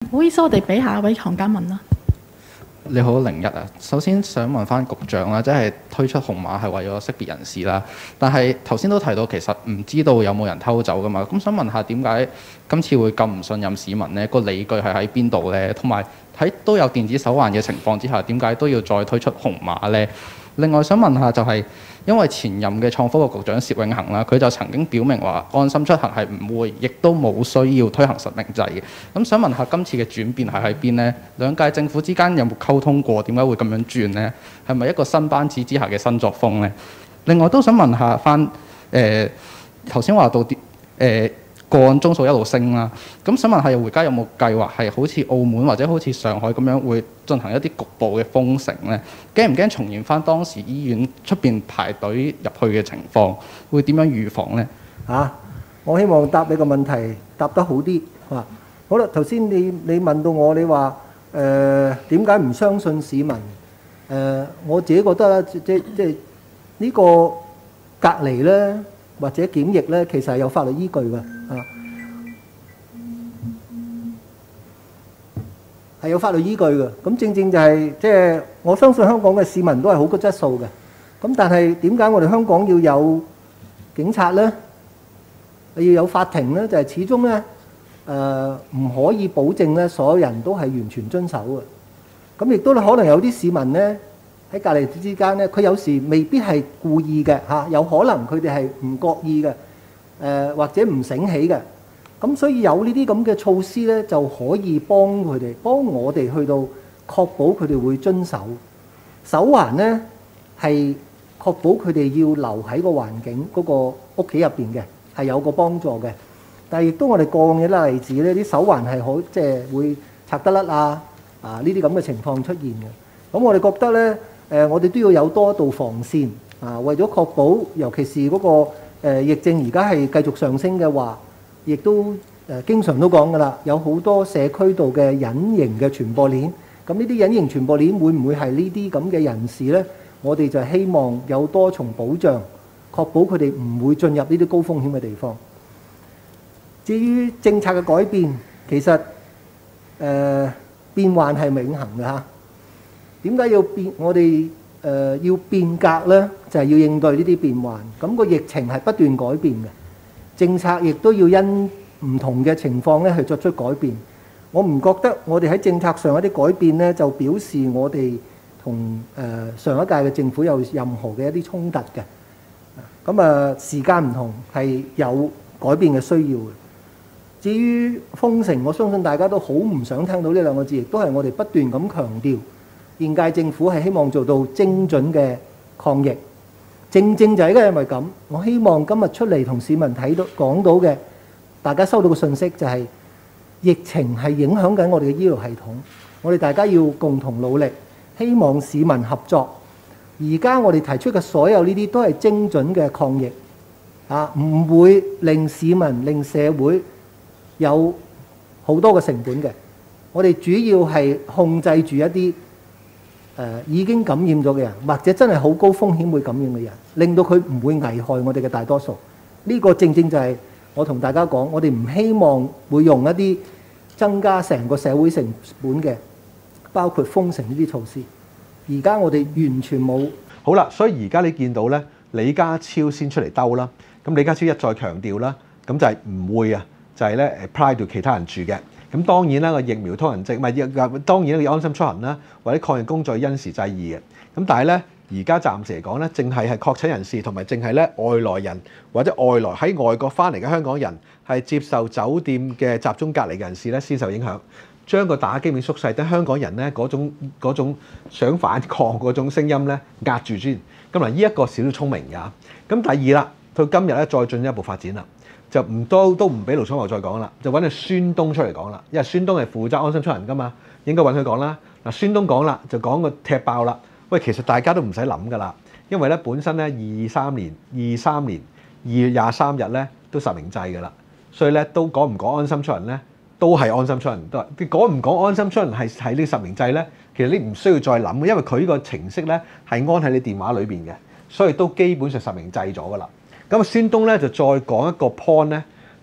唔好意思，我哋俾下一位行家問啦。 你好，01啊。首先想問翻局長啦，即係推出紅碼係為咗識別人士啦，但係頭先都提到其實唔知道有冇人偷走噶嘛，咁想問下點解今次會咁唔信任市民呢？個理據係喺邊度呢？同埋喺都有電子手環嘅情況之下，點解都要再推出紅碼呢？另外想問下就係，因為前任嘅創科局局長薛永恒啦，佢就曾經表明話安心出行係唔會，亦都冇需要推行實名制嘅。咁想問下今次嘅轉變係喺邊呢？兩屆政府之間有冇溝通過？點解會咁樣轉呢？係咪一個新班子之下嘅新作風呢？另外都想問下翻頭先話到啲個案宗數一路升啦，咁想問下回家有冇計劃係好似澳門或者好似上海咁樣會進行一啲局部嘅封城呢？驚唔驚重現翻當時醫院出邊排隊入去嘅情況？會點樣預防呢？ 我希望答你個問題答得好啲嚇。好啦，頭先你問到我，你話點解唔相信市民？我自己覺得即係呢個隔離咧或者檢疫咧，其實係有法律依據嘅。係有法律依據嘅，咁正正就係即係我相信香港嘅市民都係好高質素嘅。咁但係點解我哋香港要有警察呢？要有法庭呢？就係始終呢唔可以保證呢所有人都係完全遵守嘅。咁亦都可能有啲市民呢喺隔離之間呢，佢有時未必係故意嘅嚇，有可能佢哋係唔覺意嘅，或者唔醒起嘅。咁所以有呢啲咁嘅措施呢，就可以幫我哋去到確保佢哋會遵守。手環呢係確保佢哋要留喺個環境嗰個屋企入邊嘅，係有個幫助嘅。但係亦都我哋過往嘅例子呢，啲手環係好即係會拆得甩呢啲咁嘅情況出現嘅。咁我哋覺得呢，我哋都要有多一道防線為咗確保，尤其是嗰個疫症而家係繼續上升嘅話。亦都經常都講㗎啦，有好多社區度嘅隱形嘅傳播鏈。咁呢啲隱形傳播鏈會唔會係呢啲咁嘅人士呢？我哋就希望有多重保障，確保佢哋唔會進入呢啲高風險嘅地方。至於政策嘅改變，其實變幻係永恆嘅嚇。點解要變？我哋要變革呢，就係要應對呢啲變幻。咁個疫情係不斷改變嘅。政策亦都要因唔同嘅情況咧去作出改變。我唔覺得我哋喺政策上一啲改變咧，就表示我哋同上一屆嘅政府有任何嘅一啲衝突嘅。咁時間唔同係有改變嘅需要嘅。至於封城，我相信大家都好唔想聽到呢兩個字，亦都係我哋不斷咁強調，現屆政府係希望做到精準嘅抗疫。正正就係因為咁，我希望今日出嚟同市民睇到講到嘅，大家收到嘅信息就係疫情係影響緊我哋嘅醫療系統，我哋大家要共同努力，希望市民合作。而家我哋提出嘅所有呢啲都係精準嘅抗疫，唔會令市民、令社會有好多嘅成本嘅。我哋主要係控制住一啲已經感染咗嘅人，或者真係好高風險會感染嘅人，令到佢唔會危害我哋嘅大多數。呢個正正就係我同大家講，我哋唔希望會用一啲增加成個社會成本嘅，包括封城呢啲措施。而家我哋完全冇。 好啦，所以而家你見到咧，李家超先出嚟兜啦。咁李家超一再強調啦，咁就係唔會就係咧 apply 到其他人住嘅。咁當然啦，個疫苗通行證唔係當然要安心出行啦，或者抗疫工作因時制宜嘅。咁但係咧，而家暫時嚟講咧，淨係確診人士同埋淨係咧外來人或者外來喺外國翻嚟嘅香港人係接受酒店嘅集中隔離嘅人士咧先受影響。將個打擊面縮細，等香港人咧嗰種想反抗嗰種聲音咧壓住先。咁嗱，呢一個少少聰明㗎。咁第二啦，到今日咧再進一步發展啦。就都唔俾盧寵茂再講啦，就揾阿孫東出嚟講啦，因為孫東係負責安心出行噶嘛，應該揾佢講啦。嗱，孫東講啦，就講個踢爆啦。喂，其實大家都唔使諗噶啦，因為咧本身咧23年2月23日咧都實名制噶啦，所以咧都講唔講安心出行咧，都係安心出行。都講唔講安心出行係呢個實名制咧，其實你唔需要再諗嘅，因為佢呢個程式咧係安喺你電話裏邊嘅，所以都基本上實名制咗噶啦。咁啊，孫東咧就再講一個 point 咧，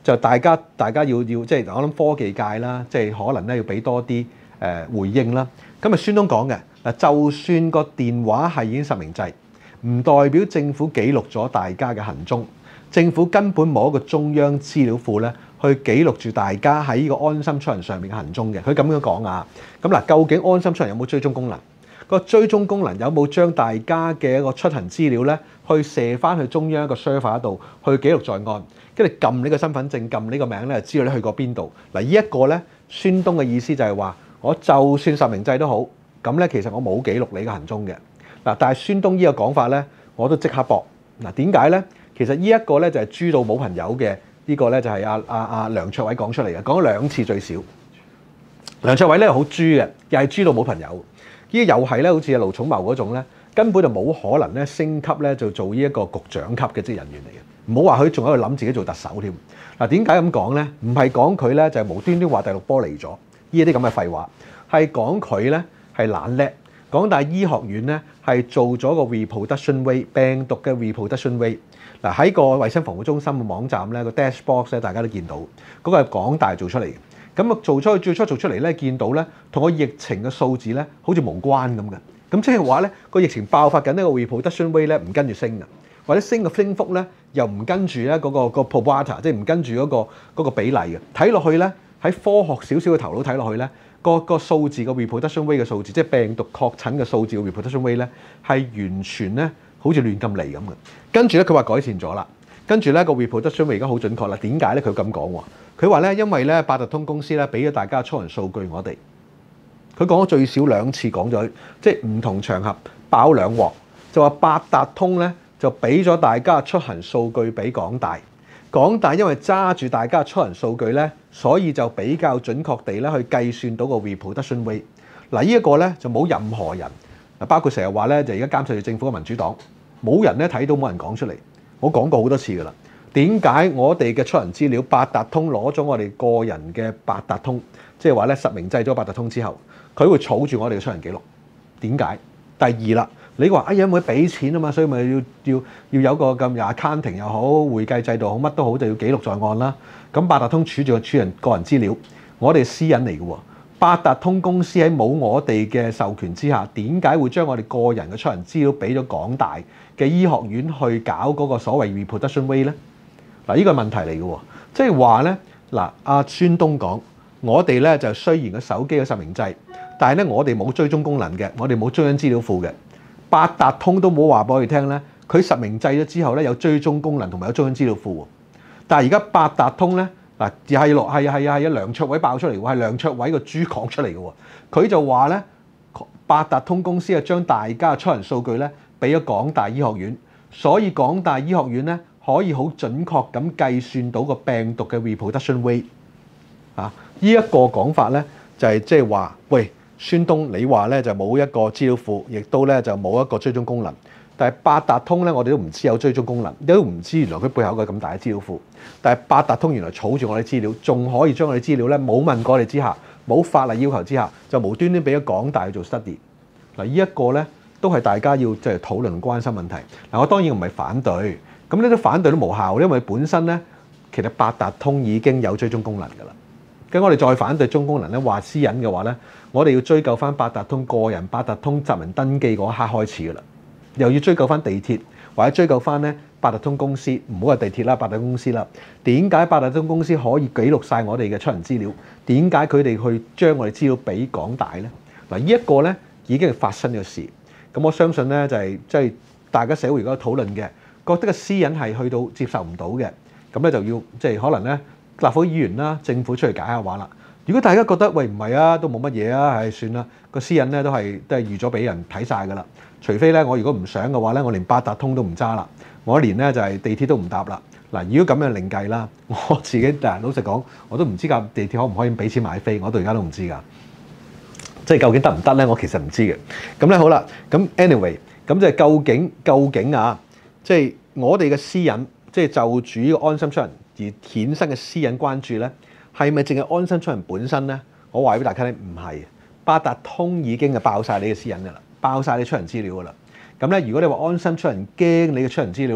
就大家要即係我諗科技界啦，即係可能咧要俾多啲回應啦。咁啊，孫東講嘅嗱，就算個電話係已經實名制，唔代表政府記錄咗大家嘅行蹤。政府根本冇一個中央資料庫咧，去記錄住大家喺呢個安心出行上面嘅行蹤嘅。佢咁樣講啊。咁嗱，究竟安心出行有冇追蹤功能？個追蹤功能有冇將大家嘅一個出行資料咧，去射翻去中央一個 server 度，去記錄在案，跟住撳呢個身份證，撳呢個名咧，就知道你去過邊度。嗱，呢一個咧，孫東嘅意思就係話，我就算實名制都好，咁咧其實我冇記錄你嘅行蹤嘅。嗱，但係孫東呢個講法咧，我都即刻駁。嗱，點解咧？其實呢一個咧就係豬到冇朋友嘅，呢個咧就係阿梁卓偉講出嚟嘅，講咗2次最少。梁卓偉咧好豬嘅，又係豬到冇朋友。呢又係咧，好似阿盧寵茂嗰種咧，根本就冇可能咧升級咧就做呢一個局長級嘅職人員嚟嘅。唔好話佢仲喺度諗自己做特首添。嗱，點解咁講咧？唔係講佢咧就係無端端話第6波嚟咗呢啲咁嘅廢話，係講佢咧係懶叻。港大醫學院咧係做咗個 reproduction rate 病毒嘅 reproduction rate。嗱，喺個衛生防護中心嘅網站咧個 dashboard 咧大家都見到，嗰個係港大做出嚟嘅。咁啊最初做出嚟咧，見到咧同個疫情嘅數字咧好似無關咁嘅。咁即係話咧個疫情爆發緊呢個 reproduction rate 咧唔跟住升嘅，或者升嘅升幅咧又唔跟住咧嗰個 pro rata， 即係唔跟住嗰個比例嘅。睇落去咧喺科學少少嘅頭腦睇落去咧，個數字個 reproduction rate 嘅數字，即係病毒確診嘅數字嘅 reproduction rate 咧係完全咧好似亂咁嚟咁嘅。跟住咧佢話改善咗啦，跟住咧個 reproduction rate 而家好準確啦。點解咧？佢咁講喎。佢話咧，因為咧八達通公司咧俾咗大家出行數據我哋，佢講咗最少2次講咗，即係唔同場合爆2鑊，就話八達通咧就俾咗大家出行數據俾港大，港大因為揸住大家出行數據咧，所以就比較準確地咧去計算到個 reproduction rate。嗱，呢一個咧就冇任何人，包括成日話咧就而家監視住政府嘅民主黨，冇人咧睇到，冇人講出嚟。我講過好多次㗎啦。點解我哋嘅出行資料八達通攞咗我哋個人嘅八達通，即係話咧實名制咗八達通之後，佢會儲住我哋嘅出行記錄？點解？第二啦，你話因為俾錢啊嘛，所以咪要有個咁又 accounting 又好，會計制度好，乜都好，就要記錄在案啦。咁八達通儲住個人個人資料，我哋私隱嚟嘅喎。八達通公司喺冇我哋嘅授權之下，點解會將我哋個人嘅出行資料俾咗港大嘅醫學院去搞嗰個所謂 reproduction rate 咧？嗱，呢個係問題嚟嘅喎，即係話咧，嗱，阿孫東講，我哋咧就雖然個手機嘅實名制，但係咧我哋冇追蹤功能嘅，我哋冇中央資料庫嘅，八達通都冇話俾我哋聽咧，佢實名制咗之後咧有追蹤功能同埋有中央資料庫喎。但係而家八達通咧，嗱，係梁卓偉爆出嚟喎，係梁卓偉個豬講出嚟嘅喎，佢就話咧，八達通公司係將大家嘅出行數據咧俾咗港大醫學院，所以港大醫學院咧可以好準確咁計算到個病毒嘅 reproduction rate 啊！呢一個講法咧就係即係話，喂，孫東你話咧就冇一個資料庫，亦都咧就冇一個追蹤功能。但係八達通咧，我哋都唔知有追蹤功能，都唔知原來佢背後有個咁大嘅資料庫。但係八達通原來儲住我哋資料，仲可以將我哋資料咧冇問過我哋之下，冇法例要求之下，就無端端俾咗港大去做 study。嗱，呢一個咧都係大家要即係討論關心問題。嗱，我當然唔係反對。咁呢啲反對都無效，因為本身咧其實八達通已經有追蹤功能㗎啦。咁我哋再反對追蹤功能咧，話私隱嘅話咧，我哋要追究翻八達通個人八達通實名登記嗰一刻開始㗎啦，又要追究翻地鐵或者追究翻咧八達通公司，唔好話地鐵啦，八達通公司啦。點解八達通公司可以記錄晒我哋嘅出行資料？點解佢哋去將我哋資料俾港大咧？嗱，呢一個咧已經係發生嘅事。咁我相信咧就係即係大家社會而家討論嘅。覺得個私隱係去到接受唔到嘅，咁咧就要即係可能咧立法會議員啦、政府出嚟解下話啦。如果大家覺得喂唔係啊，都冇乜嘢啊，係算啦，個私隱咧都係預咗俾人睇晒㗎啦。除非咧我如果唔想嘅話咧，我連八達通都唔揸啦，我連咧就係地鐵都唔搭啦。嗱，如果咁樣另計啦，我自己但係老實講，我都唔知架地鐵可唔可以俾錢買飛，我到而家都唔知㗎。即係究竟得唔得咧？我其實唔知嘅。咁咧好啦，咁 anyway，咁就係究竟啊？即係我哋嘅私隱，即係就住呢個安心出行而衍生嘅私隱關注咧，係咪淨係安心出行本身咧？我話俾大家聽，唔係。八達通已經係爆晒你嘅私隱㗎啦，爆晒你出行資料㗎啦。咁咧，如果你話安心出行驚你嘅出行資料咧，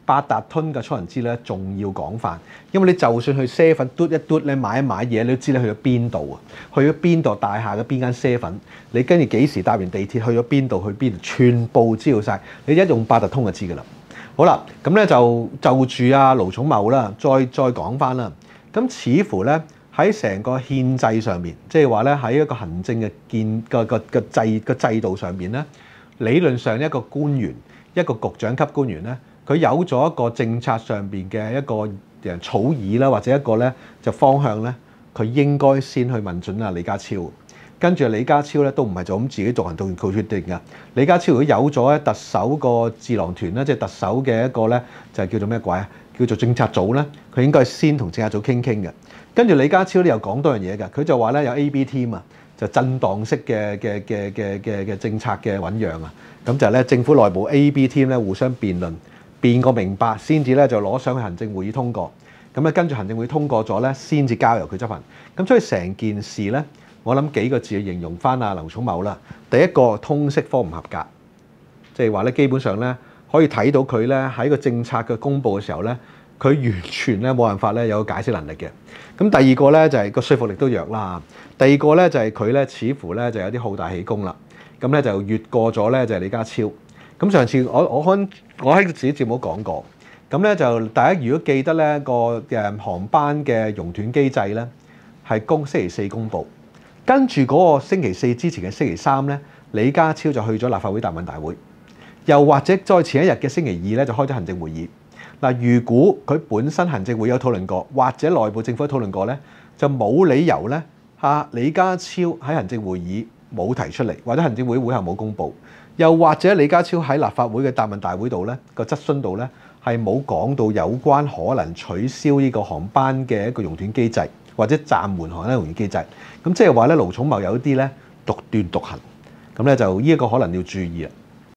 八達通嘅出行資料咧仲要廣泛，因為你就算去 7嘟一嘟咧買一買嘢，你都知你去咗邊度啊？去咗邊度大廈嘅邊間7，你跟住幾時搭完地鐵去咗邊度？去邊度？全部知道晒。你一用八達通就知㗎啦。好啦，咁咧就住啊盧寵茂啦，再講翻啦。咁似乎咧喺成個憲制上面，即係話咧喺一個行政嘅制度上面咧，理論上一個官員，一個局長級官員咧，佢有咗一個政策上邊嘅一個草擬啦，或者一個咧就方向咧，佢應該先去問準啊李家超。跟住李家超咧都唔係就咁自己獨行獨決定㗎。李家超如果有咗特首個智囊團咧，即係特首嘅一個咧就係叫做咩鬼啊？叫做政策組咧，佢應該係先同政策組傾嘅。跟住李家超咧又講多樣嘢㗎，佢就話咧有 AB team 啊，就震盪式嘅政策嘅醖釀啊。咁就係咧政府內部 AB team 咧互相辯論，辯個明白先至咧就攞上去行政會議通過。咁咧跟住行政會議通過咗咧，先至交由佢執行。咁所以成件事咧，我諗幾個字去形容翻阿劉寵茂啦。第一個通識科唔合格，即係話咧基本上咧可以睇到佢咧喺個政策嘅公佈嘅時候咧，佢完全咧冇辦法咧有解釋能力嘅。咁第二個咧就係個說服力都弱啦。第二個咧就係佢咧似乎咧就有啲好大喜功啦。咁咧就越過咗咧就係李家超。咁上次我喺自己節目講過，咁咧就大家如果記得咧個航班嘅熔斷機制咧係星期四公佈。跟住嗰個星期四之前嘅星期三咧，李家超就去咗立法會答問大會，又或者再前一日嘅星期二咧就開咗行政會議。嗱，如果佢本身行政會有討論過，或者內部政府有討論過咧，就冇理由咧李家超喺行政會議冇提出嚟，或者行政會後冇公佈，又或者李家超喺立法會嘅答問大會度咧個質詢度咧係冇講到有關可能取消呢個航班嘅一個熔斷機制，或者暫緩航班熔斷機制。咁即係話咧，盧寵茂有啲咧獨斷獨行，咁咧就呢一個可能要注意啦。